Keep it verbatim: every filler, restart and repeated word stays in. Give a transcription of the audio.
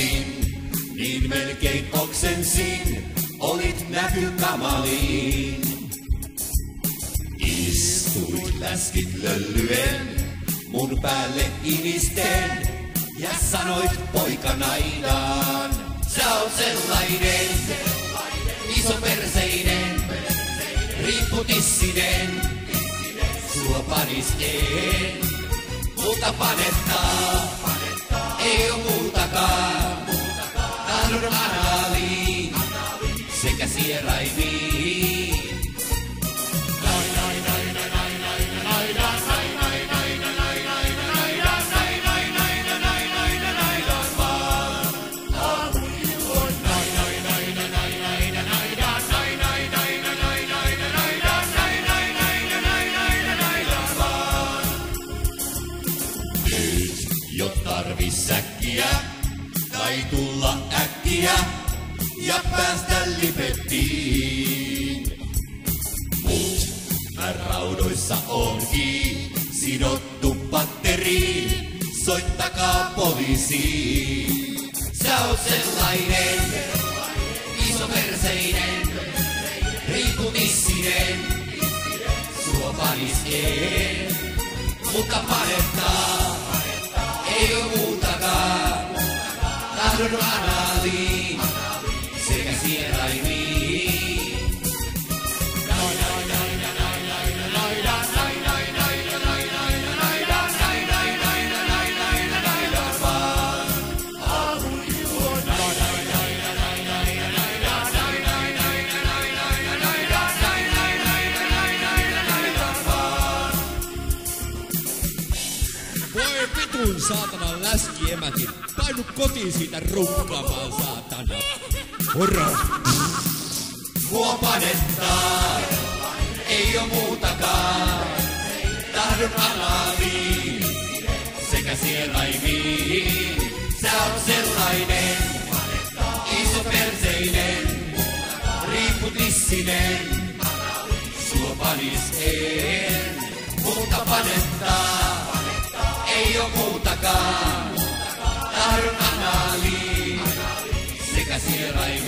tapasin, niin melkein oksensin, olit näkykamalin. Istuit läskit löllyen, mun päälle inisten, ja sanoit poikanaidaan, sä oot sellainen, isoperseinen, riipputissinen, sua paniskeen, multa panettaa, ei oo muutakaan, tahdon analiin, sekä sieraimiin. Jo tarvi säkkiä, tai tulla äkkiä, ja päästä lipettiin. Mut mä raudoissa onkin, sidottu patteriin, soittakaa poliisiin. Sä oot sellainen, isoperseinen, riiputissinen, sua paniskeen, mutta panettaa. Ei oo muutakaan, tahdon analiin, sekä sieraimiin. Voi vitun saatanan läskiemäkin, painu kotiin siitä rukkaamaan saatana. Hurra! Mua panettaa, ei oo muutakaan, tahdon analiin, sekä sieraimiin. Sä oot sellainen, isoperseinen, riipputissinen, sua paniskeen, multa panettaa. Ei oo muutakaan, tahdon analiin, sekä sieraimiin.